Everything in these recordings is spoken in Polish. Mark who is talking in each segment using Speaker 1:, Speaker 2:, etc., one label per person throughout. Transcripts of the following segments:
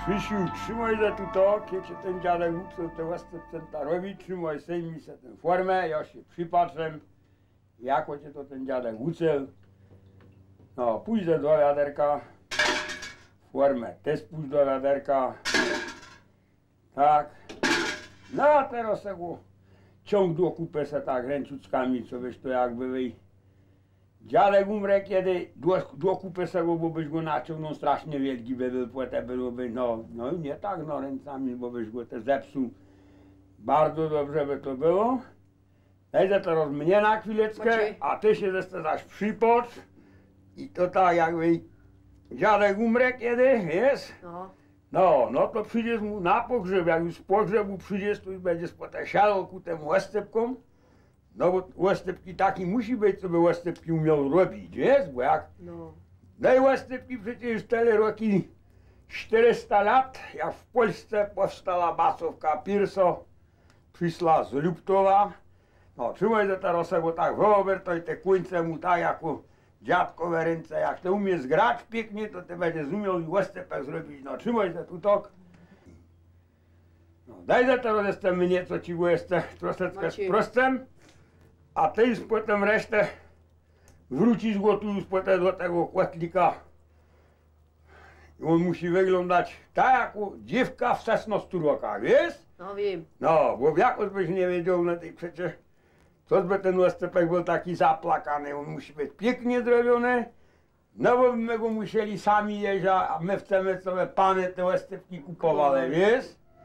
Speaker 1: Krzysiu, trzymaj za tu to, kiedy się ten dziadek uczył te łastewcenta robić, trzymaj sejmij se tę formę, ja się przypatrzę, jako cię to ten dziadek uczył. No, pójdę do wiaderka, formę też pójdę do wiaderka, tak. No a teraz tego ciąg do kupy se tak ręczuczkami, co wiesz to jakby wy. Dziadek umrę kiedy do kupy se go, bo byś go naciągnął strasznie wielki by był, płetę byłoby, no nie tak no ręcami, bo byś go te zepsuł. Bardzo dobrze by to było. Dajże teraz mnie na chwileczkę, a ty się zresztą zaś przypocz. I to tak jakby dziadek umrę kiedy, wiesz? No to przyjdziesz mu na pogrzeb, jak już z pogrzebu przyjdziesz, to już będziesz potem siadał ku temu łastewkom. No bo łastewki taki musi być, co by łastewki umiał robić, wiesz? Bo jak daj łastewki przecież tyle roki, 400 lat, jak w Polsce powstała basówka Pirso, przyszła z Lubtowa. No trzymaj za teraz go tak wyober, to i te końce mu tak jako dziadkowe ręce, jak ty umiesz grać pięknie, to ty będziesz umiał i łastewek zrobić. No trzymaj za tu tok. No daj za teraz jeszcze mnie, co ci go jeszcze troszeczkę sprostem. A ty już potem resztę wrócisz go tu już potem do tego kłatlika. I on musi wyglądać tak jak dziewka w 16 rokach, wiesz?
Speaker 2: No wiem.
Speaker 1: No, bo jakoś byś nie wiedział na tej przecież, co by ten łastewek był taki zaplakany, on musi być pięknie zrobiony. No bo my go musieli sami jeść, a my chcemy sobie pany te łastewki kupowali, wiesz?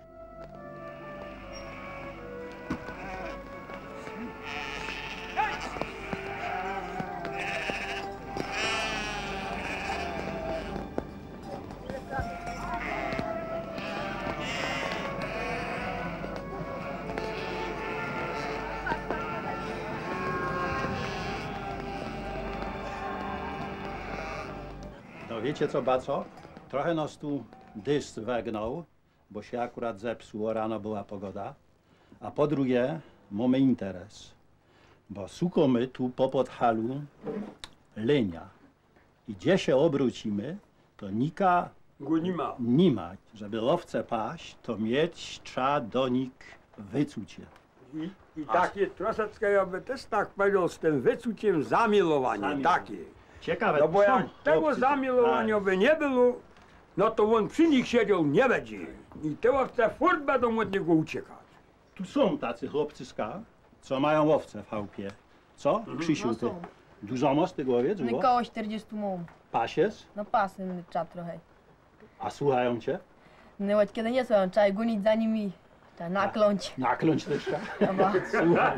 Speaker 3: No wiecie co, baco? Trochę nas tu deszcz wegnął, bo się akurat zepsuło, rano była pogoda. A po drugie, mamy interes, bo szukamy tu popod halu lenia. I gdzie się obrócimy, to nika
Speaker 1: Go
Speaker 3: nie ma. Żeby owce paść, to mieć trzeba do nich wycucie.
Speaker 1: I takie troszeczkę, ja by też tak powiedział, z tym wycuciem zamiłowanie, takie.
Speaker 3: Ciekawe,
Speaker 1: No bo
Speaker 3: są
Speaker 1: jak tego
Speaker 3: chłopcy,
Speaker 1: zamiłowania by nie było, no to on przy nich siedział nie będzie. I te owce furt będą od niego uciekać.
Speaker 3: Tu są tacy chłopcyska, co mają owce w chałupie. Co? Krzysiu,
Speaker 2: No
Speaker 3: ty
Speaker 2: są.
Speaker 3: dużo masz tego owiec?
Speaker 2: No koło 40 mam.
Speaker 3: Pasies?
Speaker 2: No pasy trzeba trochę.
Speaker 3: A słuchają cię?
Speaker 2: No choć kiedy nie są, trzeba gonić za nimi. Trzeba nakląć.
Speaker 3: Nakląć też trzeba?
Speaker 2: Dobra.
Speaker 3: Słuchaj.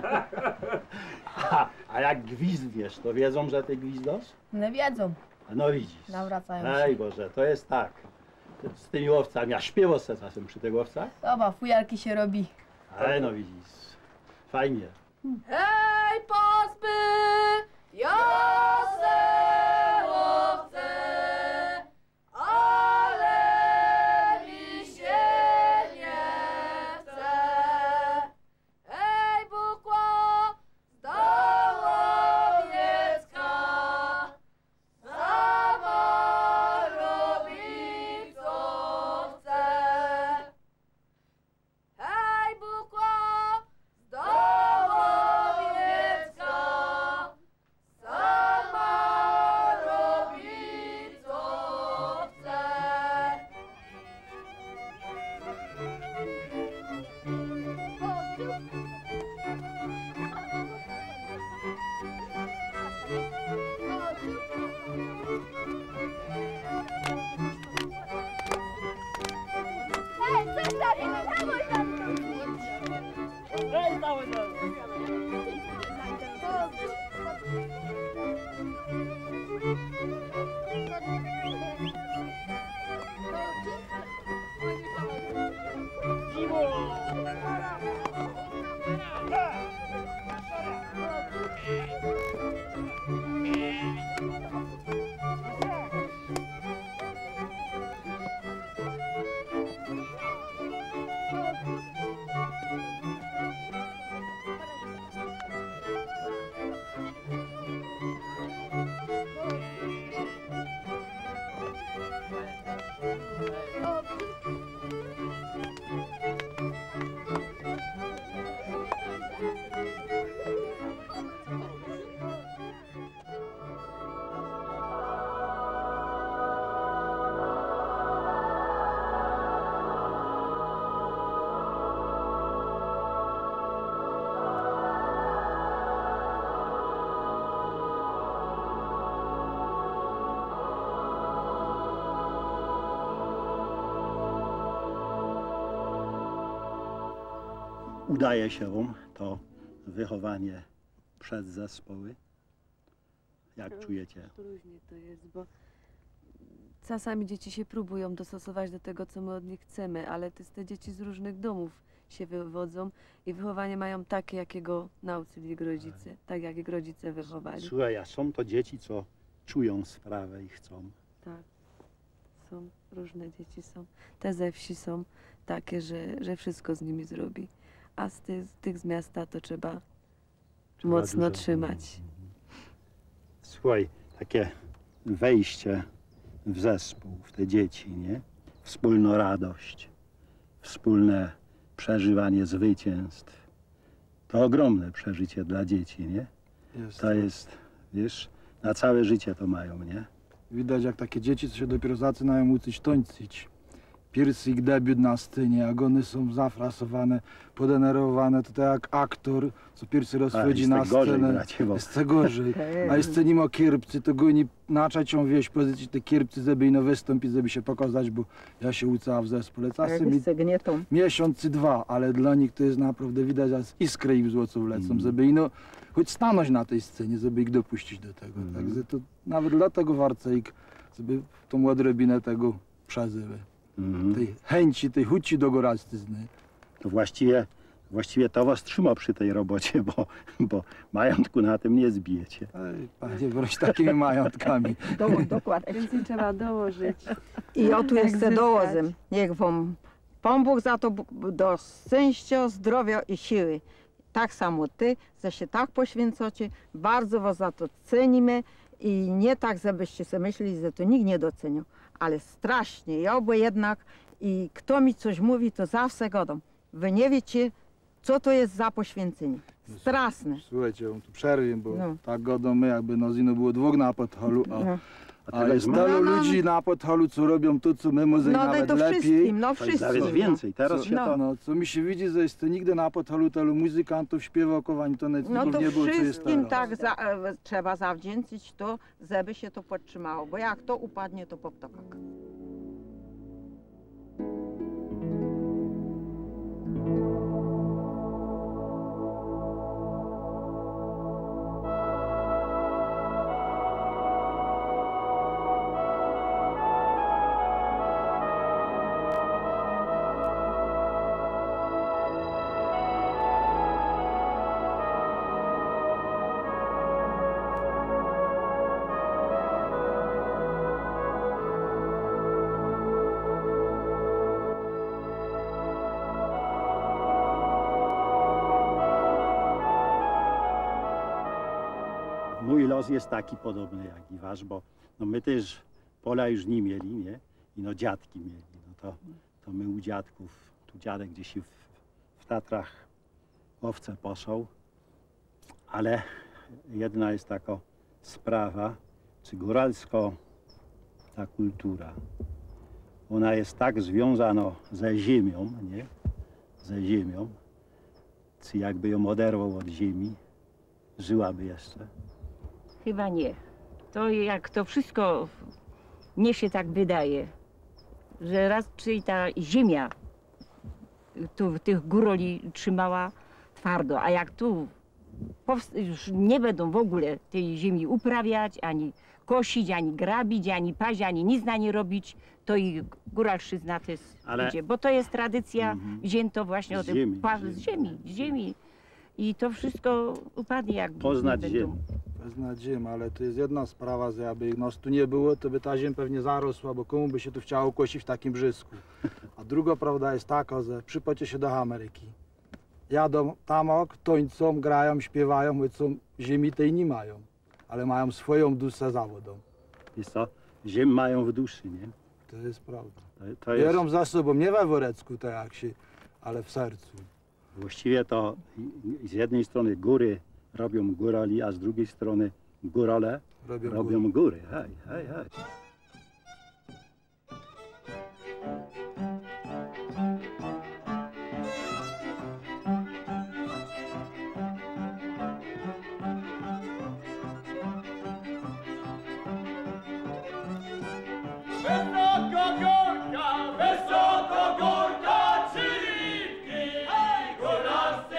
Speaker 3: A jak gwizdniesz, to wiedzą, że ty gwizdasz?
Speaker 2: No wiedzą.
Speaker 3: No widzisz.
Speaker 2: Nawracają się.
Speaker 3: Ej Boże, to jest tak. Z tymi łowcami, a śpiewasz se czasem przy tych łowcach?
Speaker 2: Dobra, fujarki się robi.
Speaker 3: Ale no widzisz. Fajnie.
Speaker 4: Hej, pospy! Jose łowce! Ale mi się nie chce! Hej, bukło! Z Dołowiecka! Sama robi co chce! Hej, bukło! Z Dołowiecka!
Speaker 3: udaje się to wychowanie przez zespoły? Jak czujecie?
Speaker 5: Różnie to jest, bo czasami dzieci się próbują dostosować do tego, co my od nich chcemy, ale te dzieci z różnych domów się wywodzą i wychowanie mają takie, jakiego nauczyli ich rodzice, tak jak ich rodzice wychowali.
Speaker 3: Słuchaj, a są to dzieci, co czują sprawę i chcą.
Speaker 5: Tak, są różne dzieci, są. Te ze wsi są takie, że wszystko z nimi zrobi, a z tych z miasta to trzeba mocno
Speaker 3: dużo.
Speaker 5: trzymać.
Speaker 3: Słuchaj, takie wejście w zespół, w te dzieci, nie? Wspólna radość, wspólne przeżywanie zwycięstw. To ogromne przeżycie dla dzieci, nie? To jest, wiesz, na całe życie to mają, nie?
Speaker 6: Widać jak takie dzieci, co się dopiero zaczynają uczyć tańczyć. Pierwszy ich debiut na scenie, jak one są zafrasowane, podenerwowane, to tak jak aktor, co pierwszy raz wchodzi na scenę. Jest to gorzej. A jeszcze nie ma kierpcy, to go nie naczać ją wieść, powiedzieć te kierpcy, żeby ino wystąpić, żeby się pokazać, bo ja się uczyłam w zespole. Czasem miesiąc czy dwa, ale dla nich to jest naprawdę widać, że iskry im złocą wlecą, żeby ino choć stanąć na tej scenie, żeby ich dopuścić do tego. Także to nawet dlatego warto ich, żeby tą odrobinę tego przeżyły. Tej chęci, tej chuci do goralszczyzny.
Speaker 3: To właściwie to was trzyma przy tej robocie, bo majątku na tym nie zbijecie.
Speaker 6: Ej, panie, wróć takimi majątkami.
Speaker 7: Dokładnie.
Speaker 5: Więcej trzeba dołożyć.
Speaker 7: I o tu
Speaker 5: Tak
Speaker 7: jeszcze
Speaker 5: zyskać.
Speaker 7: dołozem. Niech wam Pan Bóg za to do szczęścia, zdrowia i siły. Tak samo ty, że się tak poświęcacie. Bardzo was za to cenimy i nie tak, żebyście sobie myśleli, że to nikt nie doceniał, ale strasznie. Ja bo jednak i kto mi coś mówi, to zawsze gadam. Wy nie wiecie, co to jest za poświęcenie. Straszne.
Speaker 6: Słuchajcie, ja tu przerwę, bo
Speaker 7: No.
Speaker 6: tak godą my, jakby no zino było dwóch na podholu,
Speaker 7: No.
Speaker 6: a jest tylu
Speaker 7: No.
Speaker 6: ludzi na podholu, co robią to, co my może
Speaker 7: No
Speaker 6: nawet
Speaker 7: to
Speaker 6: lepiej.
Speaker 7: wszystkim, no
Speaker 3: To jest
Speaker 7: wszystkim.
Speaker 3: nawet więcej. Teraz się to...
Speaker 6: No, co mi się widzi, że jest nigdy na podholu tylu muzykantów śpiewa kowań, to nawet
Speaker 7: No to
Speaker 6: nie było, co jest
Speaker 7: wszystkim
Speaker 6: teraz.
Speaker 7: tak trzeba zawdzięczyć to, żeby się to podtrzymało, bo jak to upadnie, to po ptokach.
Speaker 3: Mój los jest taki podobny jak i wasz, bo no my też pola już nie mieli, nie? I no dziadki mieli. No to my u dziadków, tu dziadek gdzieś w Tatrach owce posął, ale jedna jest taka sprawa, czy góralsko ta kultura, ona jest tak związana ze ziemią, nie? Ze ziemią, czy jakby ją oderwał od ziemi, żyłaby jeszcze.
Speaker 8: Chyba nie. To jak to wszystko mnie się tak wydaje, że raczej ta ziemia tu tych góroli trzymała twardo, a jak tu już nie będą w ogóle tej ziemi uprawiać, ani kosić, ani grabić, ani paść, ani nic na nie robić, to i góralszczyzna też idzie, bo to jest tradycja wzięto właśnie od z ziemi. I to wszystko upadnie, jak
Speaker 3: Poznać
Speaker 8: nie
Speaker 3: ziemię.
Speaker 8: będą.
Speaker 6: Znadziem, ale to jest jedna sprawa, że aby nas tu nie było, to by ta ziemia pewnie zarosła, bo komu by się tu chciało kosić w takim brzysku. A druga prawda jest taka, że przypocie się do Ameryki. Jadą tam, tańczą, grają, śpiewają, łycą, ziemi tej nie mają, ale mają swoją duszę zawodą.
Speaker 3: Wiesz co, ziem mają w duszy, nie?
Speaker 6: To jest prawda.
Speaker 3: To jest,
Speaker 6: Biorą za sobą, nie we woreczku, tak jak się, ale w sercu.
Speaker 3: właściwie to z jednej strony góry robią górali, a z drugiej strony górale robią góry. Hej, hej, hej.
Speaker 4: Wysoko górka, 3 lipki, hej, górarscy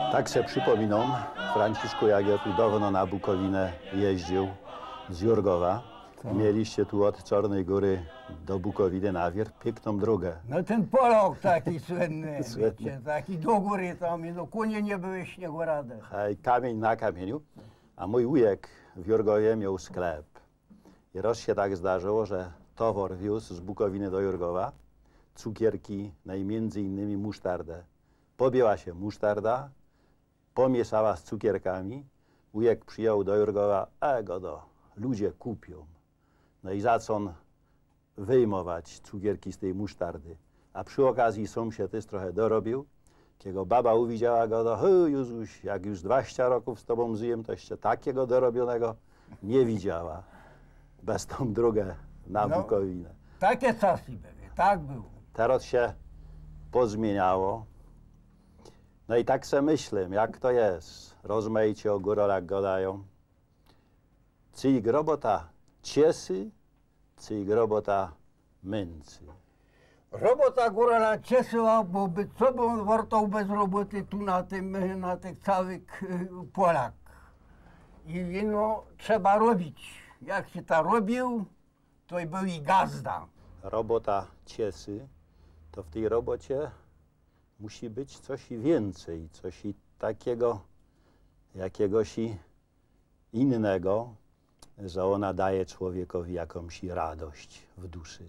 Speaker 3: Tak se przypominam, Franciszku, jak ja tu dawno na Bukowinę jeździł z Jurgowa. Mieliście tu od Czarnej Góry do Bukowiny na wierzch piękną drogę.
Speaker 9: No ten polok taki słynny,
Speaker 3: Słynny.
Speaker 9: wiecie, taki do góry tam, no konie nie były śniegorady.
Speaker 3: Hej, kamień na kamieniu. A mój wujek w Jurgowie miał sklep. I raz się tak zdarzyło, że towar wiózł z Bukowiny do Jurgowa, cukierki, no i między innymi musztardę. Pobiła się musztarda, pomieszała z cukierkami. Wujek przyjął do Jurgowa, ludzie kupią. No i zaczął wyjmować cukierki z tej musztardy. A przy okazji sąsiad też trochę dorobił. Kiego baba uwidziała go, to Józuś, jak już 20 roków z tobą żyję, to jeszcze takiego dorobionego nie widziała. Bez tą drogę na Bukowinę.
Speaker 9: Takie czasy były, tak było.
Speaker 3: Teraz się pozmieniało. No i tak se myślę, jak to jest. Rozmaicie o górolach gadają. Czy ich robota ciesy, czy ich robota męcy.
Speaker 9: Robota górala cieszyła, bo co by on wartał bez roboty tu na tych całych polach. I no trzeba robić. Jak się to robił, to i był i gazda.
Speaker 3: Robota ciesy, to w tej robocie musi być coś i więcej, coś i takiego, jakiegoś i innego, że ona daje człowiekowi jakąś radość w duszy.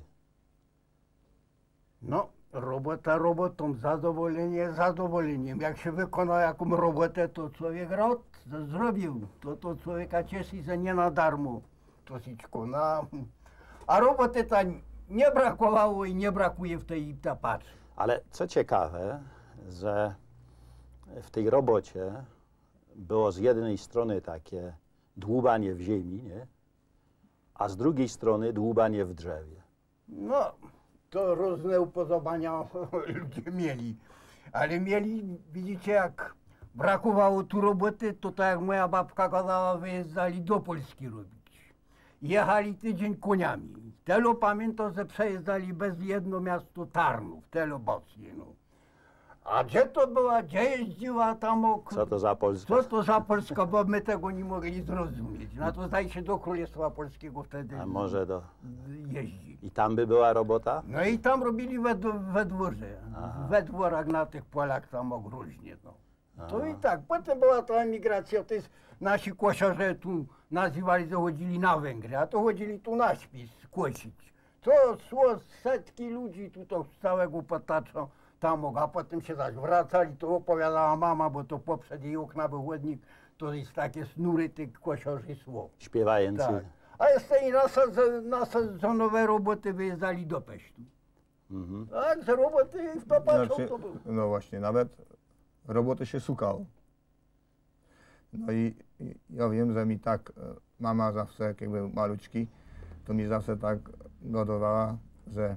Speaker 9: No, robota robotą, zadowolenie zadowoleniem. Jak się wykona jaką robotę, to człowiek zrobił. To człowieka cieszy, że nie na darmo. Troszeczkę, no. A roboty tam nie brakowało i nie brakuje w tej patrz.
Speaker 3: Ale co ciekawe, że w tej robocie było z jednej strony takie dłubanie w ziemi, nie? A z drugiej strony dłubanie w drzewie.
Speaker 9: No, to różne upodobania ludzie mieli. Ale mieli, widzicie, jak brakowało tu roboty, to tak jak moja babka gadała, wyjeżdżali do Polski robić. Jechali tydzień koniami. Telo pamiętam, że przejeżdżali bez jedno miasto Tarnów, telo bocznie, no. A gdzie to była, gdzie jeździła tam
Speaker 3: Co to za Polska?
Speaker 9: Co to za Polska, bo my tego nie mogli zrozumieć. No to zdaje się do Królestwa Polskiego wtedy
Speaker 3: A może do...
Speaker 9: jeździli.
Speaker 3: I tam by była robota?
Speaker 9: No i tam robili we dworze, we dworach na tych polach tam różnie. No. To i tak, potem była ta emigracja, to jest nasi kosiarze tu nazywali, że chodzili na Węgry, a to chodzili tu na śpis kosić. To szło setki ludzi tu to z całego Potacza tam, a potem się zaś wracali, to opowiadała mama, bo to poprzed jej okna był chodnik, to jest takie snury tych kosiarzy szło.
Speaker 3: Śpiewający.
Speaker 9: Tak. A jeszcze i na sezonowe roboty wyjeżdżali do Pesztu. Tak, że roboty w to patrzą, to było.
Speaker 10: No właśnie, nawet roboty się szukało. No i ja wiem, że mi tak mama zawsze, jak był maluczki, to mi zawsze tak godowała, że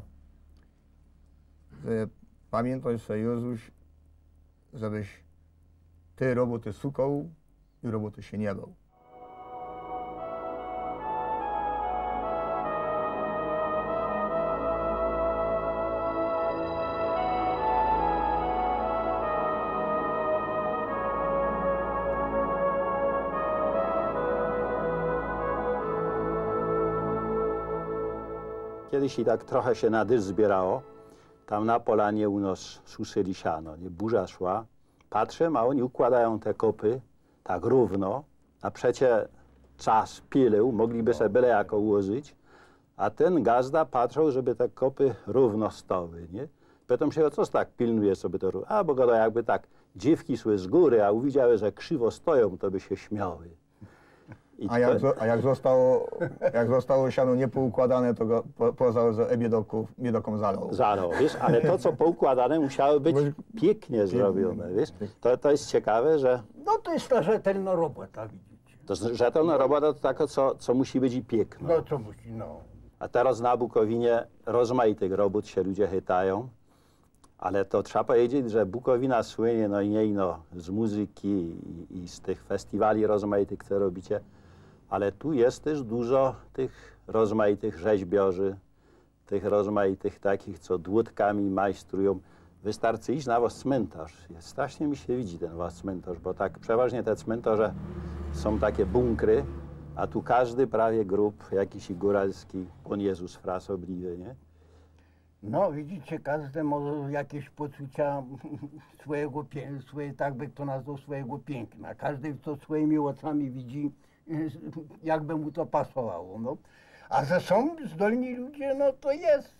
Speaker 10: pamiętaj się, Józuś, żebyś ty roboty szukał i roboty się nie bał.
Speaker 3: Kiedyś i tak trochę się na deszcz zbierało. Tam na polanie u nas suszyli siano, nie? Burza szła. Patrzę, a oni układają te kopy tak równo, a przecie czas pileł, mogliby sobie byle jako ułożyć, a ten gazda patrzył, żeby te kopy równo stały, nie? Pytam się, co tak pilnuje sobie to równo? A bo go jakby tak dziewki szły z góry, a uwidziały, że krzywo stoją, to by się śmiały.
Speaker 10: A jak zostało siano niepoukładane, to go poznał, że biedokom zalał.
Speaker 3: Zalał, wiesz, ale to, co poukładane, musiało być pięknie zrobione, wiesz. To jest ciekawe, że...
Speaker 9: No to jest ta rzetelna robota, widzicie.
Speaker 3: To rzetelna robota to taka, co musi być i piękna.
Speaker 9: No co musi, no.
Speaker 3: A teraz na Bukowinie rozmaitych robót się ludzie chytają, ale to trzeba powiedzieć, że Bukowina słynie no i z muzyki i z tych festiwali rozmaitych, które robicie, ale tu jest też dużo tych rozmaitych rzeźbiorzy, tych rozmaitych takich, co dłutkami majstrują. Wystarczy iść na wasz cmentarz. Strasznie mi się widzi ten wasz cmentarz, bo tak przeważnie te cmentarze są takie bunkry, a tu każdy prawie grób jakiś góralski, Pan Jezus frasobliwy, nie?
Speaker 9: No widzicie, każdy ma jakieś poczucia tak by kto nazwał, swojego piękna. Każdy to swoimi oczami widzi, jakby mu to pasowało. No. A że są zdolni ludzie, no to jest.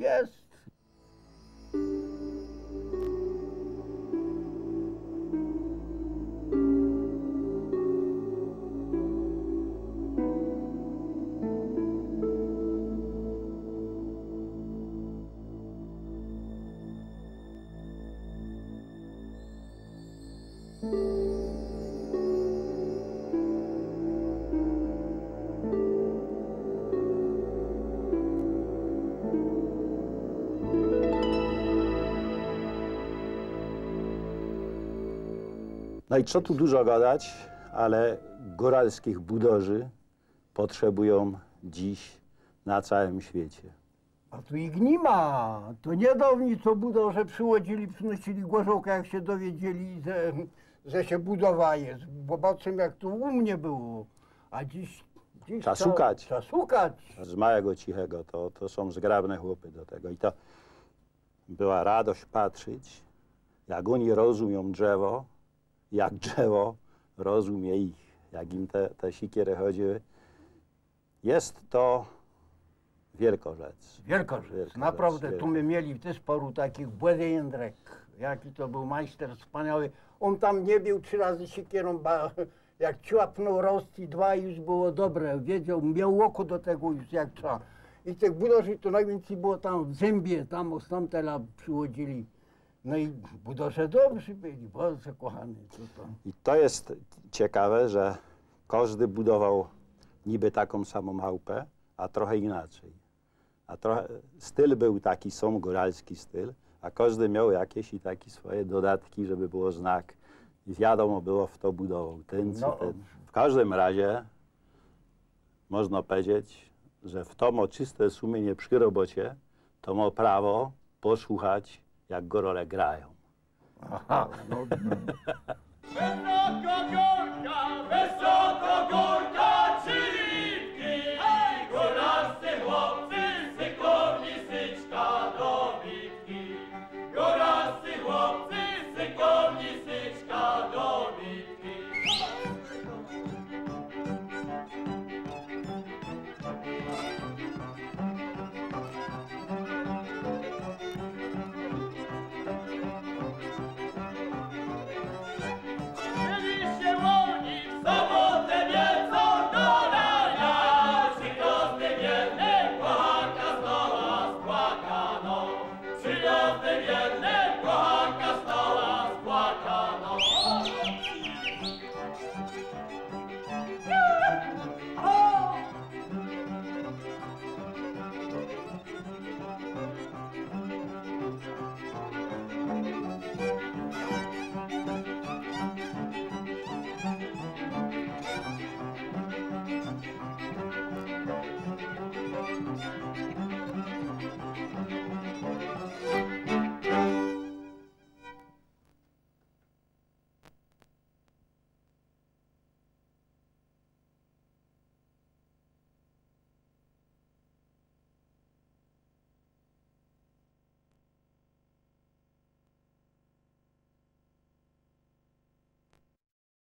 Speaker 3: No i co tu dużo gadać, ale góralskich budorzy potrzebują dziś na całym świecie.
Speaker 9: A tu ich nie ma. To niedawni co budowę przychodzili, przynosili gorzołkę, jak się dowiedzieli, że się budowa jest. Zobaczymy, jak to u mnie było. A dziś
Speaker 3: Trzeba szukać.
Speaker 9: Trzeba szukać.
Speaker 3: Z małego cichego to są zgrabne chłopy do tego. I to była radość patrzeć, jak oni rozumią drzewo, jak drzewo rozumie ich, jak im te sikiery chodziły. Jest to wielka rzecz.
Speaker 9: Wielka rzecz. Naprawdę, tu my mieli też paru takich, Błedy Jędrek, jaki to był majster wspaniały. On tam nie bił 3 razy sikierą, jak ciłapnął rost i 2 już było dobre, wiedział, miał oko do tego już jak trzeba. I tych budorzy to najwięcej było tam w Zębie, tam stamtąd przychodzili. No i budorze dobrzy byli, bardzo kochani.
Speaker 3: I to jest ciekawe, że każdy budował niby taką samą chałupę, a trochę inaczej. A trochę, styl był taki, sam góralski styl, a każdy miał jakieś i takie swoje dodatki, żeby było znak. I wiadomo było, w to budował ten czy ten. W każdym razie można powiedzieć, że w to ma czyste sumienie przy robocie, to ma prawo posłuchać, jak górale grają.
Speaker 9: Aha, no.
Speaker 4: Wysoko górka,